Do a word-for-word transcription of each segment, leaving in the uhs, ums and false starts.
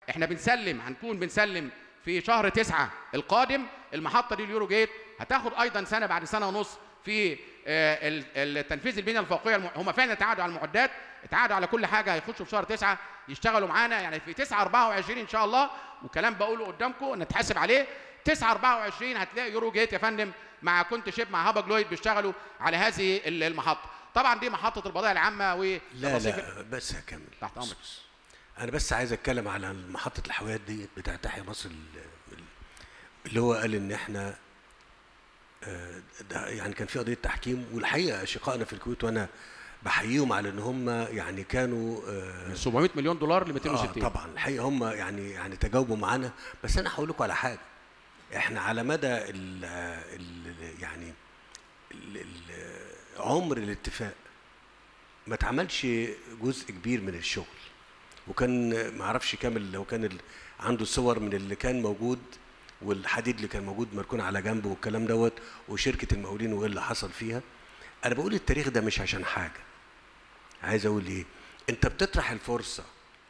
احنا بنسلم، هنكون بنسلم في شهر تسعة القادم المحطه دي اليورو جيت، هتاخد ايضا سنه بعد سنه ونص في التنفيذ البنيه الفوقيه. هم فعلا اتعادوا على المعدات، اتعادوا على كل حاجه، هيخشوا في شهر تسعة يشتغلوا معانا، يعني في تسعة أربعة وعشرين ان شاء الله، وكلام بقوله قدامكم نتحاسب عليه. تسعة أربعة وعشرين هتلاقي يورو جيت يا فندم مع كونت شيب مع هابا جلويد بيشتغلوا على هذه المحطه. طبعا دي محطه البضائع العامه و لا لا بس هكمل تحت امرك. انا بس عايز اتكلم على محطه الحاويات دي بتاعت تحيا مصر، اللي هو قال ان احنا يعني كان في قضيه تحكيم، والحقيقه اشقائنا في الكويت وانا بحييهم على ان هم يعني كانوا من سبعمائة مليون دولار ل مئتين وستين. آه طبعا الحقيقه هم يعني يعني تجاوبوا معانا. بس انا هقول لكم على حاجه، احنا على مدى ال ال يعني ال ال عمر الاتفاق ما اتعملش جزء كبير من الشغل، وكان ما اعرفش كامل لو كان عنده صور من اللي كان موجود والحديد اللي كان موجود مركون على جنبه والكلام دوت، وشركه المقاولين وايه اللي حصل فيها. انا بقول التاريخ ده مش عشان حاجه، عايز اقول ايه، انت بتطرح الفرصه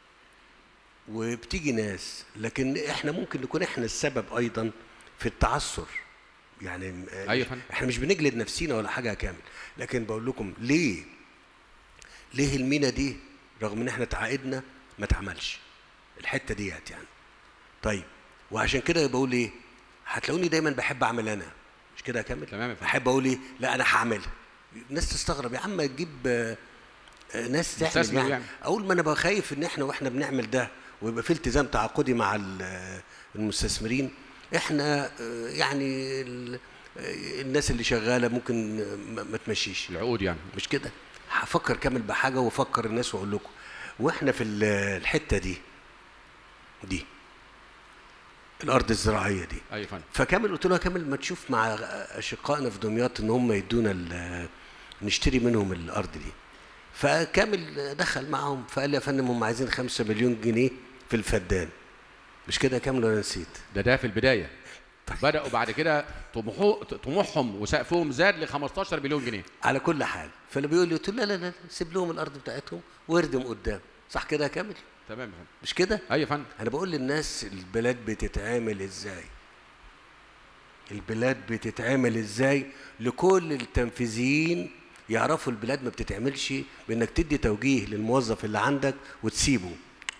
وبتيجي ناس، لكن احنا ممكن نكون احنا السبب ايضا في التعثر. يعني أيوة. احنا مش بنجلد نفسينا ولا حاجه كامل، لكن بقول لكم ليه ليه المينا دي رغم ان احنا تعاقدنا ما اتعملش الحته ديت يعني. طيب وعشان كده بقول ايه، هتلاقوني دايما بحب اعمل انا، مش كده كامل؟ تمام. بحب اقول ايه، لا انا هعملها. الناس تستغرب، يا عم تجيب ناس تعمل يعني. يعني اقول ما انا بقى خايف ان احنا واحنا بنعمل ده ويبقى في التزام تعاقدي مع المستثمرين، احنا يعني الناس اللي شغاله ممكن ما تمشيش العقود يعني، مش كده؟ هفكر كامل بحاجه وافكر الناس واقول لكم، واحنا في الحته دي دي الارض الزراعيه دي. ايوه فندم. فكامل قلت له يا كامل ما تشوف مع اشقائنا في دمياط ان هم يدونا نشتري منهم الارض دي. فكامل دخل معهم فقال لي يا فندم هم عايزين خمسة مليون جنيه في الفدان، مش كده يا كامل ولا نسيت؟ ده ده في البدايه. طيب. بداوا بعد كده طموحهم طموحهم وسقفهم زاد ل خمستاشر مليون جنيه على كل حال. فاللي بيقول لي قلت له لا لا لا سيب لهم الارض بتاعتهم واردم قدام، صح كده يا كامل؟ تمام يا فندم. مش كده؟ ايوه يا فندم. انا بقول للناس البلاد بتتعامل ازاي؟ البلاد بتتعامل ازاي؟ لكل التنفيذيين يعرفوا البلاد ما بتتعملش بانك تدي توجيه للموظف اللي عندك وتسيبه.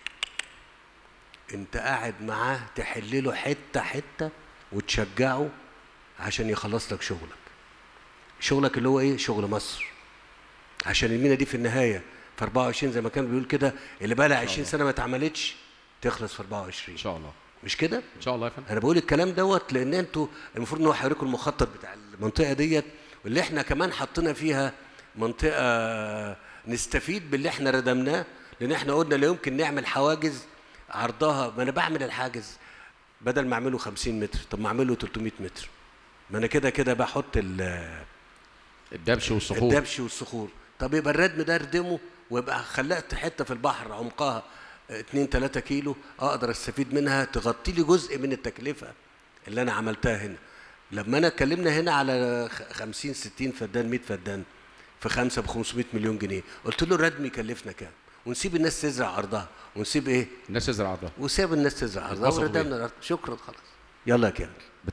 انت قاعد معاه تحل له حته حته وتشجعه عشان يخلص لك شغلك. شغلك اللي هو ايه؟ شغل مصر. عشان المينا دي في النهايه في أربعة وعشرين زي ما كان بيقول كده، اللي بقى لها عشرين سنه ما اتعملتش تخلص في أربعة وعشرين ان شاء الله. مش كده؟ ان شاء الله يا فندم. انا بقول الكلام دوت لان انتوا المفروض ان هو هيوريكم المخطط بتاع المنطقه ديت، واللي احنا كمان حطينا فيها منطقه نستفيد باللي احنا ردمناه، لان احنا قلنا لا يمكن نعمل حواجز عرضها، ما انا بعمل الحاجز بدل ما اعمله خمسين متر، طب ما اعمله ثلاثمائة متر، ما انا كده كده بحط الدبش والصخور الدبش والصخور. طب يبقى الردم ده اردمه ويبقى خلقت حته في البحر عمقها اتنين تلاتة كيلو اقدر استفيد منها تغطي لي جزء من التكلفه اللي انا عملتها هنا. لما انا اتكلمنا هنا على خمسين ستين فدان مئة فدان في خمسه ب خمسمائة مليون جنيه، قلت له الردم يكلفنا كام؟ ونسيب الناس تزرع ارضها، ونسيب ايه؟ الناس تزرع ارضها، وسيب الناس تزرع ارضها وردمنا الارض. شكرا خلاص. يلا يا كامل.